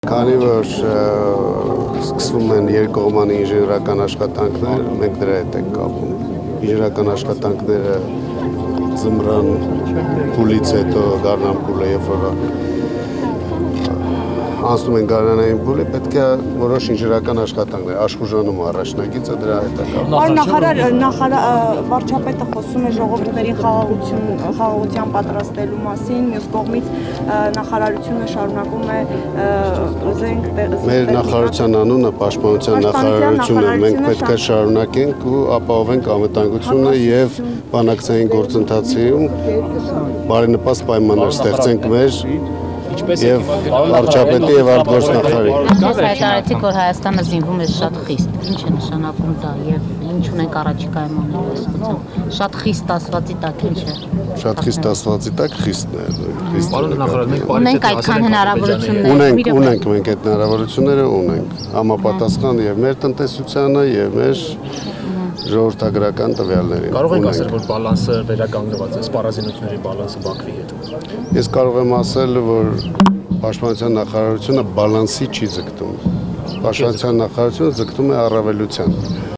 Քանի որ սկսվում են երկկողմանի ինժեներական աշխատանքներ, մենք դրա հետ ենք կապում։ Ինժեներական աշխատանքները ձմռան փուլից հետո գարնան փուլը, երբ որ անցնում են գարնանային փուլը, պետք է որոշ ինժեներական աշխատանքներ, աշխուժանում առաջնագիծը դրա հետ է կապվում։ Պարոն նախարար, վարչապետը խոսում է ժողովուրդներին խաղաղության պատրաստելու մասին, մյուս կողմից նախարարությունը շարունակում է զենք Մեր նախարարության անունը Պաշտպանության նախարարությունն է, մենք պետք է շարունակենք ու ապահովենք անվտանգությունը եւ բանակցային գործընթացում բարենպաստ պայմաններ ստեղծենք մեր եւ վարչապետի եւ արտգործնախարարի։ Դուք հայտարարեցիք, որ Հայաստանը զինվում է շատ խիստ։ Ինչ է նշանակում դա եւ ինչ ունենք առաջիկայում անելու այս ուղղությամբ։ Շատ խիստ ասվածի տակ ինչ է։ Շատ խիստ ասվածի տակ խիստն է։ Պարոն նախարար, մենք ունենք այդքան հնարավորություններ։ Ունենք մենք այդ հնարավորությունները ունենք։ Համապատասխան եւ մեր տնտեսությանը եւ մեր ժողովրդագրական տվյալներին։ Կարող եք ասել, որ բալանսը վերականգնված է, սպառազինությունների բալանսը Բաքվի հետ։ Ես կարող եմ ասել, որ Պաշտպանության նախարարությունը բալանսի չի ձգտում։ Պաշտպանության նախարարությունը ձգտում է առավելության։